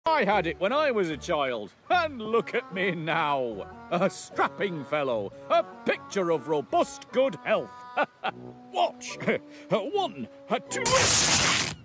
I had it when I was a child, and look at me now. A strapping fellow, a picture of robust good health. Watch. 1, 2...